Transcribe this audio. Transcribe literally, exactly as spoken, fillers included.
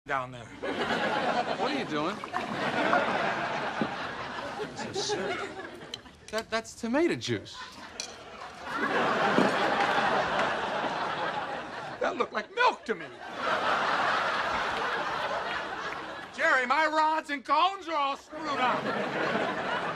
down there. What are you doing? That's absurd. That, that's tomato juice. That looked like milk to me. Jerry, my rods and cones are all screwed up.